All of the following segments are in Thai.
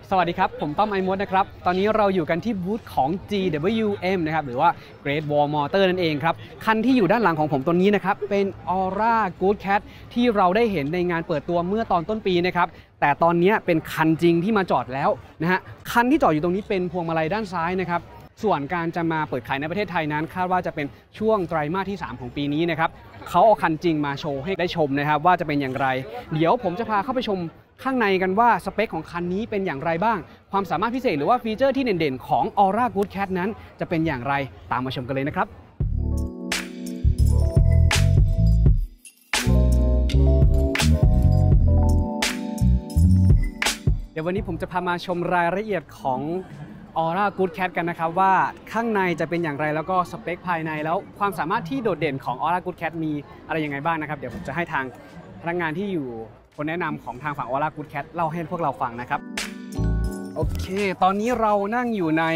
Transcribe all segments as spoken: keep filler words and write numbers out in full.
สวัสดีครับผมต้อมไอมดนะครับตอนนี้เราอยู่กันที่บูธของ จี ดับเบิลยู เอ็ม นะครับหรือว่า Great Wall Motor นั่นเองครับคันที่อยู่ด้านหลังของผมตัวนี้นะครับเป็น Aura Good Cat ที่เราได้เห็นในงานเปิดตัวเมื่อตอนต้นปีนะครับแต่ตอนนี้เป็นคันจริงที่มาจอดแล้วนะฮะคันที่จอดอยู่ตรงนี้เป็นพวงมาลัยด้านซ้ายนะครับส่วนการจะมาเปิดขายในประเทศไทยนั้นคาดว่าจะเป็นช่วงไตรมาสที่สามของปีนี้นะครับเขาเอาคันจริงมาโชว์ให้ได้ชมนะครับว่าจะเป็นอย่างไรเดี๋ยวผมจะพาเข้าไปชมข้างในกันว่าสเปคของคันนี้เป็นอย่างไรบ้างความสามารถพิเศษหรือว่าฟีเจอร์ที่เด่นๆของ Aura Good Cat นั้นจะเป็นอย่างไรตามมาชมกันเลยนะครับเดี๋ยววันนี้ผมจะพามาชมรายละเอียดของ Aura Good Cat กันนะครับว่าข้างในจะเป็นอย่างไรแล้วก็สเปคภายในแล้วความสามารถที่โดดเด่นของ Aura Good Cat มีอะไรยังไงบ้างนะครับเดี๋ยวผมจะให้ทางพนักงานที่อยู่คนแนะนำของทางฝั่ง Aura Good Cat เล่าให้พวกเราฟังนะครับโอเคตอนนี้เรานั่งอยู่ใน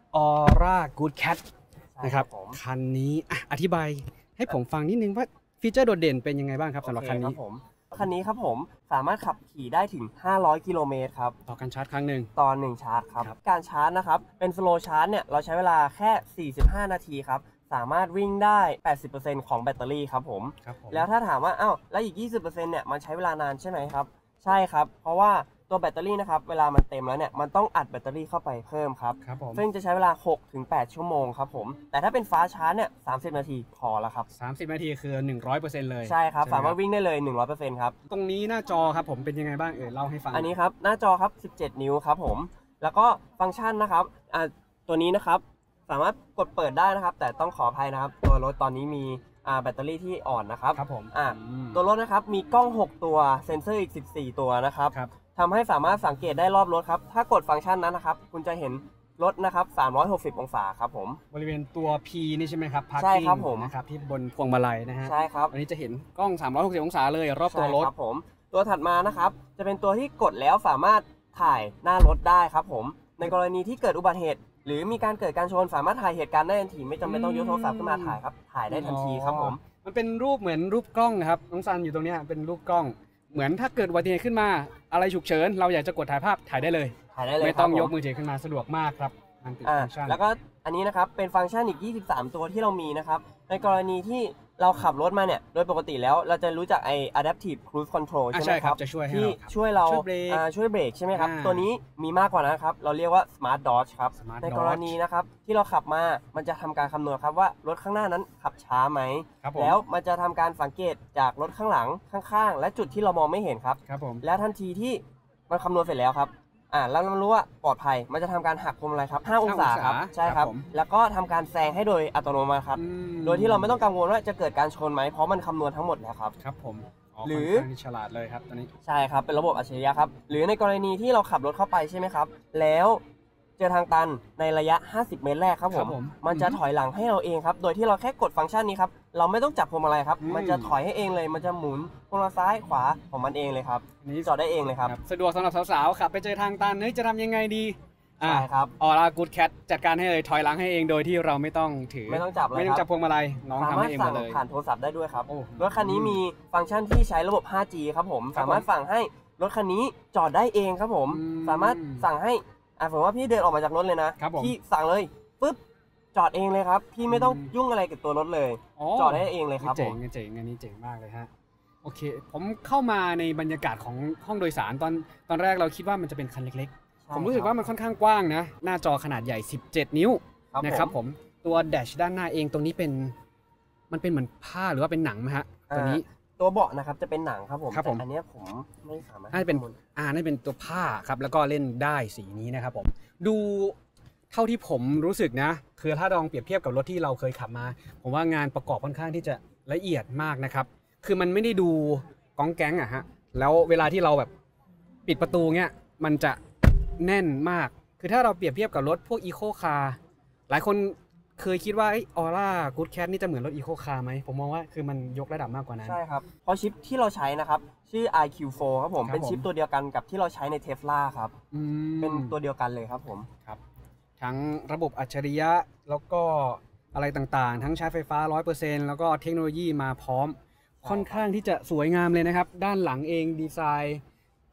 Aura Good Cat นะครับคันนี้อธิบายให้ผมฟังนิดนึงว่าฟีเจอร์โดดเด่นเป็นยังไงบ้างครับสำหรับคันนี้คันนี้ครับผมสามารถขับขี่ได้ถึงห้าร้อยกิโลเมตรครับต่อการชาร์จครั้งหนึ่งตอนหนึ่งชาร์จครับการชาร์จนะครับเป็นสโลว์ชาร์จเนี่ยเราใช้เวลาแค่สี่สิบห้านาทีครับสามารถวิ่งได้ แปดสิบเปอร์เซ็นต์ ของแบตเตอรี่ครับผมแล้วถ้าถามว่าอ้าวแล้วอีก ยี่สิบเปอร์เซ็นต์ เนี่ยมันใช้เวลานานใช่ไหมครับใช่ครับเพราะว่าตัวแบตเตอรี่นะครับเวลามันเต็มแล้วเนี่ยมันต้องอัดแบตเตอรี่เข้าไปเพิ่มครับซึ่งจะใช้เวลา หกถึงแปด ชั่วโมงครับผมแต่ถ้าเป็นฟ้าชาร์จเนี่ยสามสิบนาทีพอแล้วครับสามสิบนาทีคือ หนึ่งร้อยเปอร์เซ็นต์ เลยใช่ครับสามารถวิ่งได้เลย หนึ่งร้อยเปอร์เซ็นต์ ครับตรงนี้หน้าจอครับผมเป็นยังไงบ้างเอ่ยเล่าให้ฟังอันนี้ครับหน้าจอครับสิบเจ็ดนิ้วครับผมแล้วก็ฟังก์ชันนะครับอ่าตัวนี้นะครับสามารถกดเปิดได้นะครับแต่ต้องขออภัยนะครับตัวรถตอนนี้มีอ่าแบตเตอรี่ที่อ่อนนะครับครับผมอ่าตัวรถนะครับมีกล้องหกตัวเซ็นเซอร์อีกสิบสี่ตัวนะครับทำให้สามารถสังเกตได้รอบรถครับถ้ากดฟังก์ชันนั้นนะครับคุณจะเห็นรถนะครับสามร้อยหกสิบองศาครับผมบริเวณตัว P นี่ใช่ไหมครับใช่ครับผมนะครับที่บนพวงมาลัยนะฮะใช่ครับอันนี้จะเห็นกล้องสามร้อยหกสิบองศาเลยรอบตัวรถครับผมตัวถัดมานะครับจะเป็นตัวที่กดแล้วสามารถถ่ายหน้ารถได้ครับผมในกรณีที่เกิดอุบัติเหตุหรือมีการเกิดการชนสามารถถ่ายเหตุการณ์ได้ทันทีไม่จำเป็นต้องยกโทรศัพท์ขึ้นมาถ่ายครับถ่ายได้ทันทีครับผมมันเป็นรูปเหมือนรูปกล้องนะครับน้องซันอยู่ตรงนี้เป็นรูปกล้องเหมือนถ้าเกิดอุบัติเหตุขึ้นมาอะไรฉุกเฉินเราอยากจะกดถ่ายภาพถ่ายได้เลยถ่ายได้เลยไม่ต้องยกมือถือขึ้นมาสะดวกมากครับอ่าแล้วก็อันนี้นะครับเป็นฟังก์ชันอีกยี่สิบสามตัวที่เรามีนะครับในกรณีที่เราขับรถมาเนี่ยโดยปกติแล้วเราจะรู้จักไอ้ adaptive cruise control ใช่ไหมครับที่ช่วยเราช่วยเบรกใช่ไหมครับตัวนี้มีมากกว่านะครับเราเรียกว่า smart dodge ครับในกรณีนะครับที่เราขับมามันจะทำการคำนวณครับว่ารถข้างหน้านั้นขับช้าไหมแล้วมันจะทำการสังเกตจากรถข้างหลังข้างๆและจุดที่เรามองไม่เห็นครับแล้วทันทีที่มันคำนวณเสร็จแล้วครับอ่าแล้วเรารู้ว่าปลอดภัยมันจะทำการหักพวงมาลัยครับห้าองศาครับใช่ครับแล้วก็ทำการแซงให้โดยอัตโนมัติครับโดยที่เราไม่ต้องกังวลว่าจะเกิดการชนไหมเพราะมันคำนวณทั้งหมดแล้วครับครับผมหรือฉลาดเลยครับตอนนี้ใช่ครับเป็นระบบอัจฉริยะครับหรือในกรณีที่เราขับรถเข้าไปใช่ไหมครับแล้วเจอทางตันในระยะห้าสิบเมตรแรกครับผมมันจะถอยหลังให้เราเองครับโดยที่เราแค่กดฟังก์ชันนี้ครับเราไม่ต้องจับพวงมาลัยครับมันจะถอยให้เองเลยมันจะหมุนพวงมาลัยซ้ายขวาของมันเองเลยครับนี่จอดได้เองเลยครับสะดวกสำหรับสาวๆขับไปเจอทางตันเฮ้ยจะทำยังไงดีใช่ครับ Aura Good Cat จัดการให้เลยถอยหลังให้เองโดยที่เราไม่ต้องถือไม่ต้องจับเลยไม่ต้องจับพวงมาลัยน้องทำให้เองหมดเลยผ่านโทรศัพท์ได้ด้วยครับรถคันนี้มีฟังก์ชันที่ใช้ระบบ ห้าจี ครับผมสามารถสั่งให้รถคันนี้จอดได้เองครับผมสามารถสั่งให้อ่ะผมว่าพี่เดินออกมาจากรถเลยนะพี่สั่งเลยปุ๊บจอดเองเลยครับพี่ไม่ต้องยุ่งอะไรกับตัวรถเลยจอดได้เองเลยครับเจ๋งเจ๋งอันนี้เจ๋งมากเลยฮะโอเคผมเข้ามาในบรรยากาศของห้องโดยสารตอนตอนแรกเราคิดว่ามันจะเป็นคันเล็กๆผมรู้สึกว่ามันค่อนข้างกว้างนะหน้าจอขนาดใหญ่สิบเจ็ดนิ้วนะครับผมตัวแดชด้านหน้าเองตรงนี้เป็นมันเป็นเหมือนผ้าหรือว่าเป็นหนังไหมฮะตัวนี้ตัวเบาะนะครับจะเป็นหนังครับผมแต่อันนี้ผมไม่สามารถน่าจะเป็นอ่าน่าจะเป็นตัวผ้าครับแล้วก็เล่นได้สีนี้นะครับผมดูเท่าที่ผมรู้สึกนะคือถ้าลองเปรียบเทียบกับรถที่เราเคยขับมาผมว่างานประกอบค่อนข้างที่จะละเอียดมากนะครับคือมันไม่ได้ดูก้องแก๊งอะฮะแล้วเวลาที่เราแบบปิดประตูเงี้ยมันจะแน่นมากคือถ้าเราเปรียบเทียบกับรถพวกอีโคคาร์หลายคนเคยคิดว่าไอ้ Aura Good Cat นี่จะเหมือนรถอีโคคาร์ไหมผมมองว่าคือมันยกระดับมากกว่านั้นใช่ครับเพราะชิปที่เราใช้นะครับชื่อ ไอ คิว โฟร์ ครับผมเป็นชิปตัวเดียวกันกับที่เราใช้ใน Tesla ครับเป็นตัวเดียวกันเลยครับผมครับทั้งระบบอัจฉริยะแล้วก็อะไรต่างๆทั้งใช้ไฟฟ้า ร้อยเปอร์เซ็นต์ แล้วก็เทคโนโลยีมาพร้อมค่อนข้างที่จะสวยงามเลยนะครับด้านหลังเองดีไซน์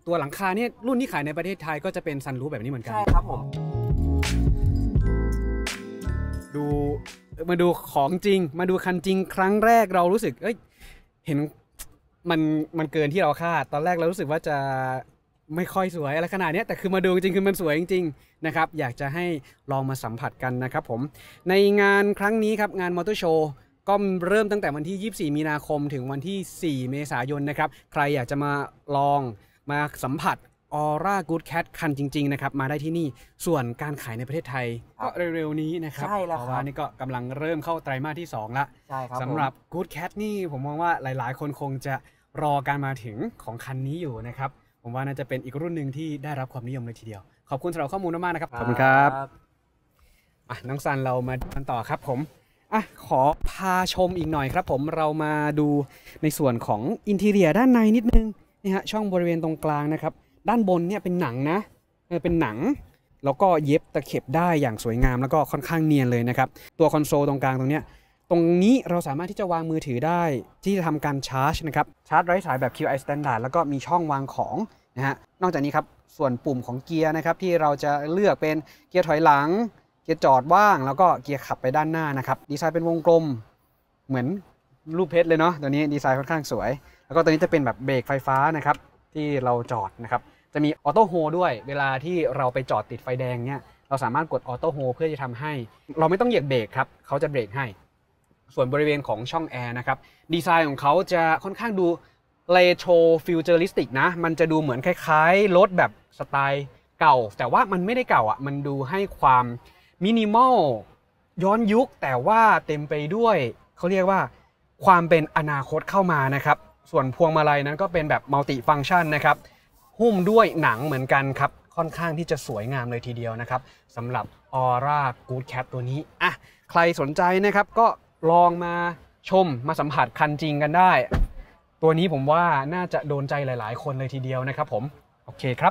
ตัวหลังคาเนี่ยรุ่นที่ขายในประเทศไทยก็จะเป็นซันรูฟแบบนี้เหมือนกันใช่ครับผมดูมาดูของจริงมาดูคันจริงครั้งแรกเรารู้สึกเอ้ยเห็นมันมันเกินที่เราคาดตอนแรกเรารู้สึกว่าจะไม่ค่อยสวยอะไรขนาดนี้แต่คือมาดูจริงคือมันสวยจริงๆนะครับอยากจะให้ลองมาสัมผัสกันนะครับผมในงานครั้งนี้ครับงานมอเตอร์โชว์ก็เริ่มตั้งแต่วันที่ยี่สิบสี่มีนาคมถึงวันที่สี่เมษายนนะครับใครอยากจะมาลองมาสัมผัสออร่ากู๊ดแคทคันจริงๆนะครับมาได้ที่นี่ส่วนการขายในประเทศไทยก็เร็วๆนี้นะครับเพราะว่านี่ก็กำลังเริ่มเข้าไตรมาสที่สองละสำหรับกู๊ดแคทนี่ผมมองว่าหลายๆคนคงจะรอการมาถึงของคันนี้อยู่นะครับผมว่าน่าจะเป็นอีกรุ่นหนึ่งที่ได้รับความนิยมเลยทีเดียวขอบคุณสำหรับข้อมูลมากๆนะครับขอบคุณครับอ่ะน้องซันเรามากันต่อครับผมอ่ะขอพาชมอีกหน่อยครับผมเรามาดูในส่วนของอินทีเรียด้านในนิดนึงนี่ฮะช่องบริเวณตรงกลางนะครับด้านบนเนี่ยเป็นหนังนะเออเป็นหนังแล้วก็เย็บตะเข็บได้อย่างสวยงามแล้วก็ค่อนข้างเนียนเลยนะครับตัวคอนโซลตรงกลางตรงเนี้ยตรงนี้เราสามารถที่จะวางมือถือได้ที่จะทำการชาร์จนะครับชาร์จไร้สายแบบ คิว ไอ Standard แล้วก็มีช่องวางของนะฮะนอกจากนี้ครับส่วนปุ่มของเกียร์นะครับที่เราจะเลือกเป็นเกียร์ถอยหลังเกียร์จอดว่างแล้วก็เกียร์ขับไปด้านหน้านะครับดีไซน์เป็นวงกลมเหมือนรูปเพชรเลยเนาะตัวนี้ดีไซน์ค่อนข้างสวยแล้วก็ตัวนี้จะเป็นแบบเบรกไฟฟ้านะครับที่เราจอดนะครับจะมีออโต้โฮด้วยเวลาที่เราไปจอดติดไฟแดงเนี่ยเราสามารถกดออโต้โฮเพื่อจะทำให้เราไม่ต้องเหยียบเบรกครับเขาจะเบรกให้ส่วนบริเวณของช่องแอร์นะครับดีไซน์ของเขาจะค่อนข้างดูเรโทรฟิวเจอริสติกนะมันจะดูเหมือนคล้ายๆรถแบบสไตล์เก่าแต่ว่ามันไม่ได้เก่าอ่ะมันดูให้ความมินิมอลย้อนยุคแต่ว่าเต็มไปด้วยเขาเรียกว่าความเป็นอนาคตเข้ามานะครับส่วนพวงมาลัยนั้นก็เป็นแบบมัลติฟังก์ชันนะครับหุ้มด้วยหนังเหมือนกันครับค่อนข้างที่จะสวยงามเลยทีเดียวนะครับสำหรับ Aura Good Cat ตัวนี้อ่ะใครสนใจนะครับก็ลองมาชมมาสัมผัสคันจริงกันได้ตัวนี้ผมว่าน่าจะโดนใจหลายๆคนเลยทีเดียวนะครับผมโอเคครับ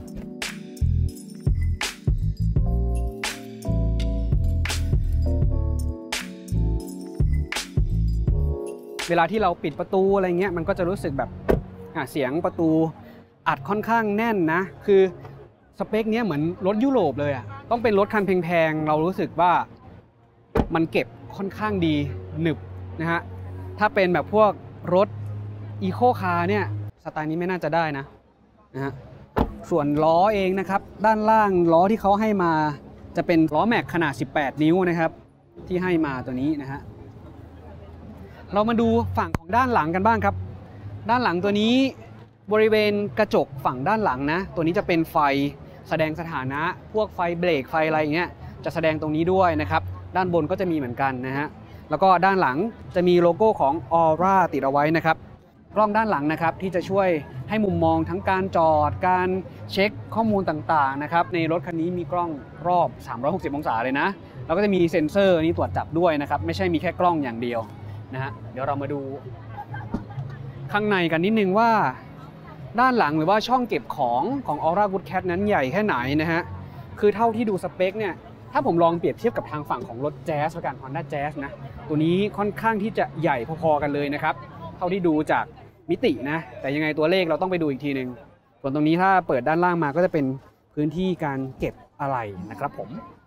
เวลาที่เราปิดประตูอะไรเงี้ยมันก็จะรู้สึกแบบเสียงประตูอัดค่อนข้างแน่นนะคือสเปคเนี้ยเหมือนรถยุโรปเลยอ่ะต้องเป็นรถคันแพงๆเรารู้สึกว่ามันเก็บค่อนข้างดีหนึบนะฮะถ้าเป็นแบบพวกรถอีโคคาร์เนี่ยสไตล์นี้ไม่น่าจะได้นะนะฮะส่วนล้อเองนะครับด้านล่างล้อที่เขาให้มาจะเป็นล้อแม็กขนาดสิบแปดนิ้วนะครับที่ให้มาตัวนี้นะฮะเรามาดูฝั่งของด้านหลังกันบ้างครับด้านหลังตัวนี้บริเวณกระจกฝั่งด้านหลังนะตัวนี้จะเป็นไฟแสดงสถานะพวกไฟเบรกไฟอะไรอย่างเงี้ยจะแสดงตรงนี้ด้วยนะครับด้านบนก็จะมีเหมือนกันนะฮะแล้วก็ด้านหลังจะมีโลโก้ของ Aura ติดเอาไว้นะครับกล้องด้านหลังนะครับที่จะช่วยให้มุมมองทั้งการจอดการเช็คข้อมูลต่างๆนะครับในรถคันนี้มีกล้องรอบสามร้อยหกสิบองศาเลยนะแล้วก็จะมีเซ็นเซอร์นี้ตรวจจับด้วยนะครับไม่ใช่มีแค่กล้องอย่างเดียวนะฮะเดี๋ยวเรามาดูข้างในกันนิดนึงว่าด้านหลังหรือว่าช่องเก็บของของ Aura Good Cat นั้นใหญ่แค่ไหนนะฮะคือเท่าที่ดูสเปคเนี่ยถ้าผมลองเปรียบเทียบกับทางฝั่งของรถแจ๊สละกัน Honda Jazz นะตัวนี้ค่อนข้างที่จะใหญ่พอๆกันเลยนะครับเท่าที่ดูจากมิตินะแต่ยังไงตัวเลขเราต้องไปดูอีกทีหนึ่งส่วนตรงนี้ถ้าเปิดด้านล่างมาก็จะเป็นพื้นที่การเก็บอะไหล่นะครับผม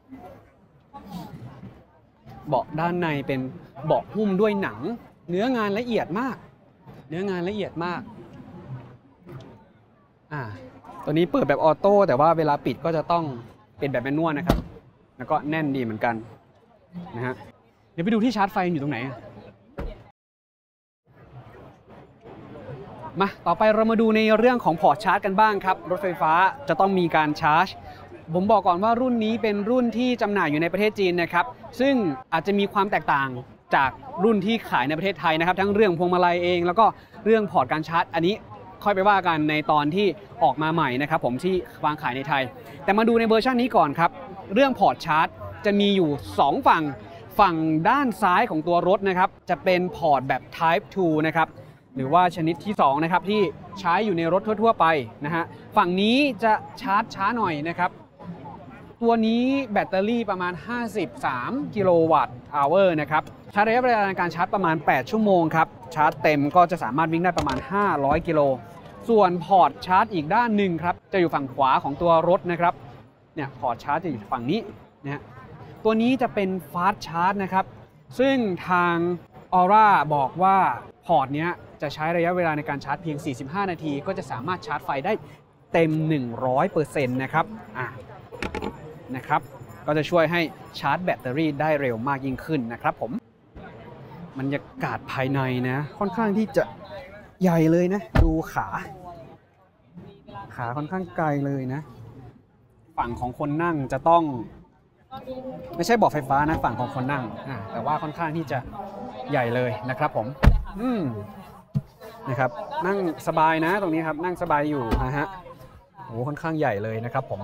เบาะด้านในเป็นเบาะหุ้มด้วยหนังเนื้องานละเอียดมากเนื้องานละเอียดมากอ่าตัวนี้เปิดแบบออโต้แต่ว่าเวลาปิดก็จะต้องเป็นแบบแมนนวลนะครับแล้วก็แน่นดีเหมือนกันนะฮะเดี๋ยวไปดูที่ชาร์จไฟอยู่ตรงไหนมาต่อไปเรามาดูในเรื่องของพอร์ตชาร์จกันบ้างครับรถไฟฟ้าจะต้องมีการชาร์จผมบอกก่อนว่ารุ่นนี้เป็นรุ่นที่จำหน่ายอยู่ในประเทศจีนนะครับซึ่งอาจจะมีความแตกต่างจากรุ่นที่ขายในประเทศไทยนะครับทั้งเรื่องพวงมาลัยเองแล้วก็เรื่องพอร์ตการชาร์จอันนี้ค่อยไปว่ากันในตอนที่ออกมาใหม่นะครับผมที่วางขายในไทยแต่มาดูในเวอร์ชันนี้ก่อนครับเรื่องพอร์ตชาร์จจะมีอยู่สองฝั่งฝั่งด้านซ้ายของตัวรถนะครับจะเป็นพอร์ตแบบ Type ทู นะครับหรือว่าชนิดที่สองนะครับที่ใช้อยู่ในรถทั่วๆไปนะฮะฝั่งนี้จะชาร์จช้าหน่อยนะครับตัวนี้แบตเตอรี่ประมาณห้าสิบสามกิโลวัตต์อเวอร์นะครับใช้ระยะเวลาในการชาร์จประมาณแปดชั่วโมงครับชาร์จเต็มก็จะสามารถวิ่งได้ประมาณห้าร้อยกิโลส่วนพอร์ตชาร์จอีกด้านหนึ่งครับจะอยู่ฝั่งขวาของตัวรถนะครับเนี่ยพอร์ตชาร์จจะอยู่ฝั่งนี้นะฮะตัวนี้จะเป็นฟาสต์ชาร์จนะครับซึ่งทาง Aura บอกว่าพอร์ตเนี้ยจะใช้ระยะเวลาในการชาร์จเพียงสี่สิบห้านาทีก็จะสามารถชาร์จไฟได้เต็ม หนึ่งร้อยเปอร์เซ็นต์ นะครับอ่ะนะครับก็จะช่วยให้ชาร์จแบตเตอรี่ได้เร็วมากยิ่งขึ้นนะครับผมบรรยากาศภายในนะค่อนข้างที่จะใหญ่เลยนะดูขาขาค่อนข้างไกลเลยนะฝั่งของคนนั่งจะต้องไม่ใช่เบาะไฟฟ้านะฝั่งของคนนั่งอ่าแต่ว่าค่อนข้างที่จะใหญ่เลยนะครับผมอืมนะครับนั่งสบายนะตรงนี้ครับนั่งสบายอยู่นะฮะโอ้ค่อนข้างใหญ่เลยนะครับผม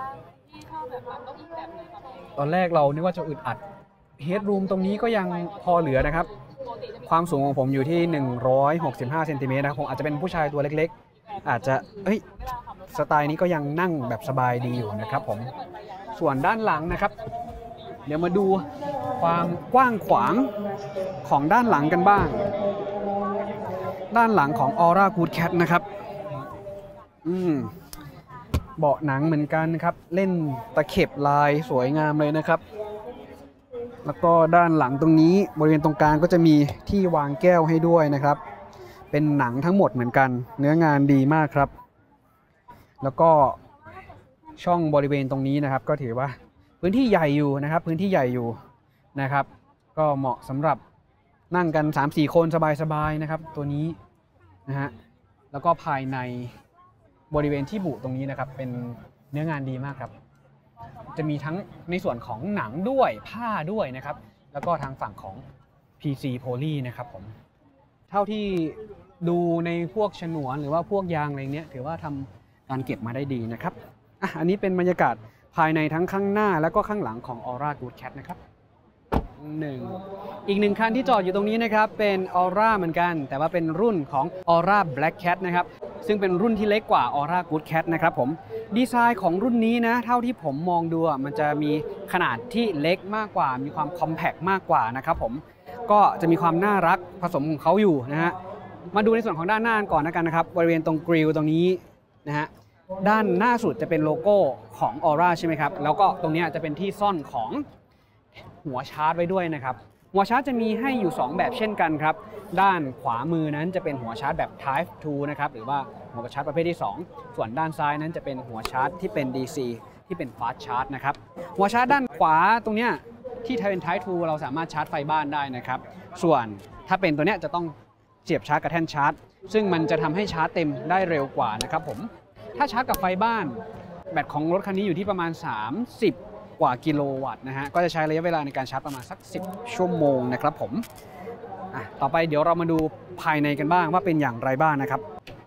ตอนแรกเรานึกว่าจะอึดอัดเฮดรูมตรงนี้ก็ยังพอเหลือนะครับความสูงของผมอยู่ที่หนึ่งร้อยหกสิบห้าเซนติเมตรนะคงอาจจะเป็นผู้ชายตัวเล็กๆอาจจะเอ้ยสไตล์นี้ก็ยังนั่งแบบสบายดีอยู่นะครับผมส่วนด้านหลังนะครับเดี๋ยวมาดูความกว้างขวางของด้านหลังกันบ้างด้านหลังของ Aura Good Cat นะครับอืมเบาะหนังเหมือนกันครับเล่นตะเข็บลายสวยงามเลยนะครับแล้วก็ด้านหลังตรงนี้บริเวณตรงกลางก็จะมีที่วางแก้วให้ด้วยนะครับเป็นหนังทั้งหมดเหมือนกันเนื้องานดีมากครับแล้วก็ช่องบริเวณตรงนี้นะครับก็ถือว่าพื้นที่ใหญ่อยู่นะครับพื้นที่ใหญ่อยู่นะครับก็เหมาะสำหรับนั่งกัน สามสี่ คนสบายๆนะครับตัวนี้นะฮะแล้วก็ภายในบริเวณที่บุตรงนี้นะครับเป็นเนื้องานดีมากครับจะมีทั้งในส่วนของหนังด้วยผ้าด้วยนะครับแล้วก็ทางฝั่งของ พี ซี Poly นะครับผมเท่าที่ดูในพวกฉนวนหรือว่าพวกยางอะไรเนี้ยถือว่าทำการเก็บมาได้ดีนะครับอ่ะอันนี้เป็นบรรยากาศภายในทั้งข้างหน้าแล้วก็ข้างหลังของ Aura Good Cat นะครับหนึ่งอีกหนึ่งคันที่จอดอยู่ตรงนี้นะครับเป็น Aura เหมือนกันแต่ว่าเป็นรุ่นของ Aura Black Cat นะครับซึ่งเป็นรุ่นที่เล็กกว่า Aura Good Cat นะครับผมดีไซน์ของรุ่นนี้นะเท่าที่ผมมองดูมันจะมีขนาดที่เล็กมากกว่ามีความคอมแพคมากกว่านะครับผมก็จะมีความน่ารักผสมของเขาอยู่นะฮะมาดูในส่วนของด้านหน้าก่อนนะกันนะครับบริเวณตรงกริลตรงนี้นะฮะด้านหน้าสุดจะเป็นโลโก้ของ Aura ใช่ไหมครับแล้วก็ตรงนี้จะเป็นที่ซ่อนของหัวชาร์จไว้ด้วยนะครับหัวชาร์จจะมีให้อยู่สองแบบเช่นกันครับด้านขวามือนั้นจะเป็นหัวชาร์จแบบ Type ทูนะครับหรือว่าหัวชาร์จประเภทที่สองส่วนด้านซ้ายนั้นจะเป็นหัวชาร์จที่เป็น ดี ซี ที่เป็น Fast Charge นะครับหัวชาร์จด้านขวาตรงเนี้ยที่เป็น Type ทูเราสามารถชาร์จไฟบ้านได้นะครับส่วนถ้าเป็นตัวเนี้ยจะต้องเสียบชาร์จกับแท่นชาร์จซึ่งมันจะทำให้ชาร์จเต็มได้เร็วกว่านะครับผมถ้าชาร์จกับไฟบ้านแบตของรถคันนี้อยู่ที่ประมาณสามสิบกว่ากิโลวัตต์นะฮะก็จะใช้ระยะเวลาในการชาร์จประมาณสักสิบชั่วโมงนะครับผมอ่ะต่อไปเดี๋ยวเรามาดูภายในกันบ้างว่าเป็นอย่างไรบ้างนะครับ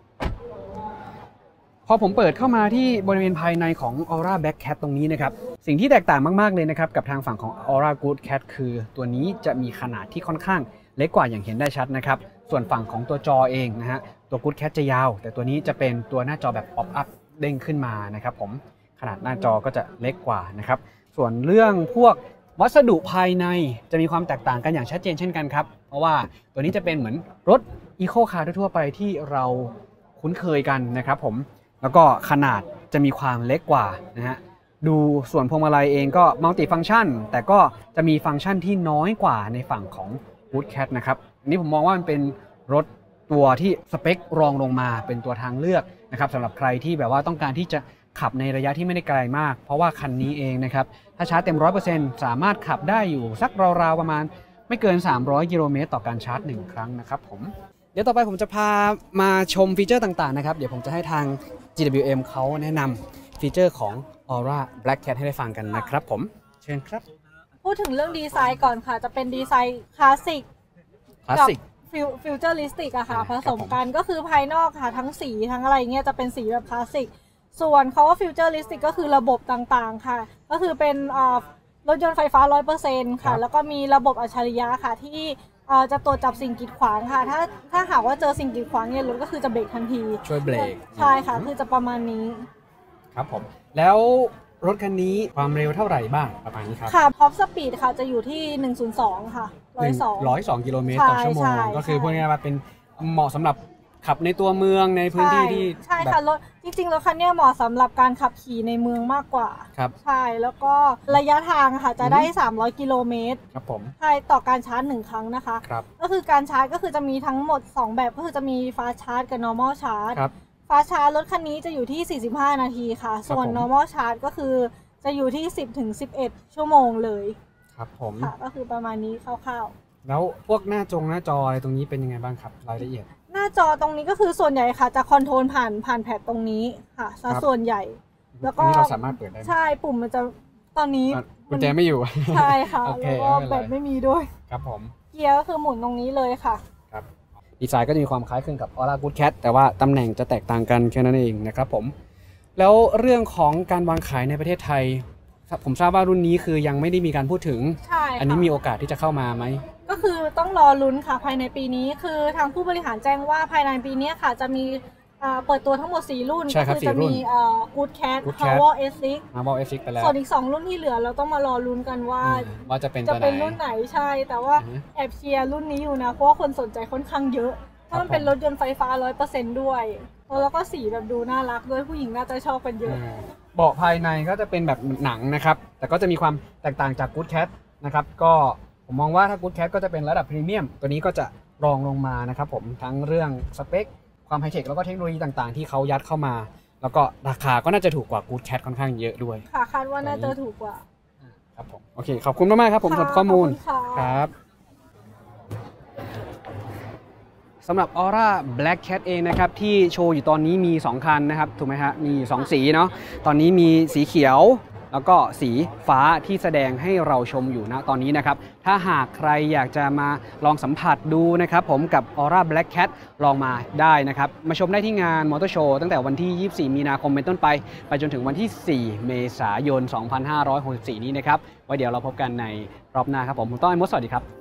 พอผมเปิดเข้ามาที่บริเวณภายในของ Aura Black Cat ตรงนี้นะครับสิ่งที่แตกต่างมากๆเลยนะครับกับทางฝั่งของ Aura Good Cat คือตัวนี้จะมีขนาดที่ค่อนข้างเล็กกว่าอย่างเห็นได้ชัดนะครับส่วนฝั่งของตัวจอเองนะฮะตัว Good Cat จะยาวแต่ตัวนี้จะเป็นตัวหน้าจอแบบ Pop Up เด้งขึ้นมานะครับผมขนาดหน้าจอก็จะเล็กกว่านะครับส่วนเรื่องพวกวัสดุภายในจะมีความแตกต่างกันอย่างชัดเจนเช่นกันครับเพราะว่าตัวนี้จะเป็นเหมือนรถอีโคคาร์ทั่วไปที่เราคุ้นเคยกันนะครับผมแล้วก็ขนาดจะมีความเล็กกว่านะฮะดูส่วนพวงมาลัยเองก็มัลติฟังก์ชันแต่ก็จะมีฟังก์ชันที่น้อยกว่าในฝั่งของ Good Cat นะครับอันนี้ผมมองว่ามันเป็นรถตัวที่สเปครองลงมาเป็นตัวทางเลือกนะครับสำหรับใครที่แบบว่าต้องการที่จะขับในระยะที่ไม่ได้ไกลมากเพราะว่าคันนี้เองนะครับถ้าชาร์จเต็ม ร้อยเปอร์เซ็นต์ สามารถขับได้อยู่สักราวๆประมาณไม่เกินสามร้อยกิโลเมตรต่อการชาร์จหนึ่งครั้งนะครับผมเดี๋ยวต่อไปผมจะพามาชมฟีเจอร์ต่างๆนะครับเดี๋ยวผมจะให้ทาง จี ดับเบิลยู เอ็ม เขาแนะนำฟีเจอร์ของ Aura Black Cat ให้ได้ฟังกันนะครับผมเชิญครับพูดถึงเรื่องดีไซน์ก่อนค่ะจะเป็นดีไซน์คลาสสิกคลาสสิกฟิวเจอริสติกอะค่ะผสมกันก็คือภายนอกค่ะทั้งสีทั้งอะไรเงี้ยจะเป็นสีแบบคลาสสิกส่วนเขาว่าฟิวเจอริสติกก็คือระบบต่างๆค่ะก็คือเป็นรถยนต์ไฟฟ้า ร้อยเปอร์เซ็นต์ ค่ะแล้วก็มีระบบอัจฉริยะค่ะที่จะตรวจจับสิ่งกีดขวางค่ะถ้าถ้าหากว่าเจอสิ่งกีดขวางเนี่ยรถก็คือจะเบรกทันทีช่วยเบรกใช่ค่ะคือจะประมาณนี้ครับผมแล้วรถคันนี้ความเร็วเท่าไหร่บ้างประมาณนี้ครับค่ะท็อปสปีดค่ะจะอยู่ที่หนึ่งร้อยสองค่ะหนึ่งร้อยสองกิโลเมตรต่อชั่วโมงก็คือพูดง่ายๆว่าเป็นเหมาะสำหรับขับในตัวเมืองในพื้นที่ที่ใช่ค่ะรถจริงๆรถคันนี้เหมาะสำหรับการขับขี่ในเมืองมากกว่าครับใช่แล้วก็ระยะทางค่ะจะได้สามร้อยกิโลเมตรครับผมใช่ต่อการชาร์จหนึ่งครั้งนะคะครับก็คือการชาร์จก็คือจะมีทั้งหมดสองแบบก็คือจะมี fast charge กับ normal charge ครับ fast charge รถคันนี้จะอยู่ที่สี่สิบห้านาทีค่ะส่วน normal charge ก็คือจะอยู่ที่สิบถึงสิบเอ็ดชั่วโมงเลยครับผมค่ะก็คือประมาณนี้คร่าวๆแล้วพวกหน้าจงหน้าจออะไรตรงนี้เป็นยังไงบ้างครับรายละเอียดหน้าจอตรงนี้ก็คือส่วนใหญ่ค่ะจะคอนโทรลผ่านผ่านแพดตรงนี้ค่ะซะส่วนใหญ่แล้วก็เราสามารถเปิดได้ใช่ปุ่มมันจะตอนนี้กุญแจไม่อยู่ใช่ค่ะแล้วก็แบตไม่มีด้วยครับผมเกียร์ก็คือหมุนตรงนี้เลยค่ะครับดีไซน์ก็จะมีความคล้ายคลึงกับ Aura Good Cat แต่ว่าตำแหน่งจะแตกต่างกันแค่นั้นเองนะครับผมแล้วเรื่องของการวางขายในประเทศไทยผมทราบว่ารุ่นนี้คือยังไม่ได้มีการพูดถึงใช่อันนี้มีโอกาสที่จะเข้ามาไหมก็คือต้องรอลุ้นค่ะภายในปีนี้คือทางผู้บริหารแจ้งว่าภายในปีนี้ค่ะจะมีเปิดตัวทั้งหมดสี่รุ่นก็คือจะมี Good Cat Power เอส ซิกซ์ Power เอส ซิกซ์ ไปแล้วส่วนอีกสองรุ่นที่เหลือเราต้องมารอลุ้นกันว่าว่าจะเป็นจะเป็นรุ่นไหนใช่แต่ว่าแอบเชียร์รุ่นนี้อยู่นะเพราะว่าคนสนใจค่อนข้างเยอะเพราะมันเป็นรถยนต์ไฟฟ้า ร้อยเปอร์เซ็นต์ ด้วยแล้วก็สีแบบดูน่ารักด้วยผู้หญิงน่าจะชอบกันเยอะเบาะภายในก็จะเป็นแบบหนังนะครับแต่ก็จะมีความแตกต่างจาก Good Cat นะครับก็ผมมองว่าถ้า Good Cat ก็จะเป็นระดับพรีเมียมตัวนี้ก็จะรองลงมานะครับผมทั้งเรื่องสเปคความไฮเทคแล้วก็เทคโนโลยีต่างๆที่เขายัดเข้ามาแล้วก็ราคาก็น่าจะถูกกว่า Good Cat ค่อนข้างเยอะด้วยค่ะคาดว่าน่าจะถูกกว่าครับผมโอเคขอบคุณมากๆครับผมสำหรับข้อมูลครับสำหรับ Aura Black Cat เองนะครับที่โชว์อยู่ตอนนี้มีสองคันนะครับถูกไหมฮะมีสองสีเนาะตอนนี้มีสีเขียวแล้วก็สีฟ้าที่แสดงให้เราชมอยู่ณตอนนี้นะครับถ้าหากใครอยากจะมาลองสัมผัสดูนะครับผมกับ Aura Black Cat ลองมาได้นะครับมาชมได้ที่งานมอเตอร์โชว์ตั้งแต่วันที่ยี่สิบสี่มีนาคมเป็นต้นไปไปจนถึงวันที่สี่เมษายนสองพันห้าร้อยหกสิบสี่นี้นะครับไว้เดี๋ยวเราพบกันในรอบหน้าครับผมผมต้นไอ้มดสวัสดีครับ